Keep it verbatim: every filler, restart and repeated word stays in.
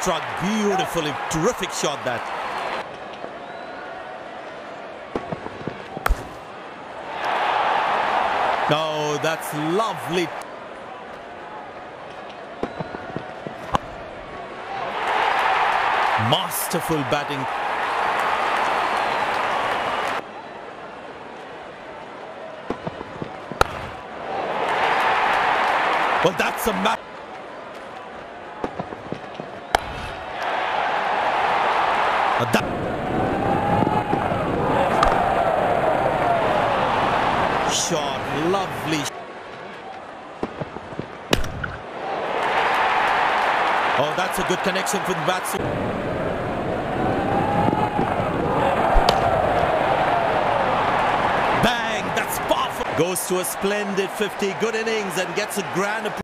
struck beautifully. Terrific shot that. No, that's lovely. Masterful batting. Well, that's a match. That shot, lovely. Oh, that's a good connection for the batsman. Bang, that's powerful. Goes to a splendid fifty, good innings, and gets a grand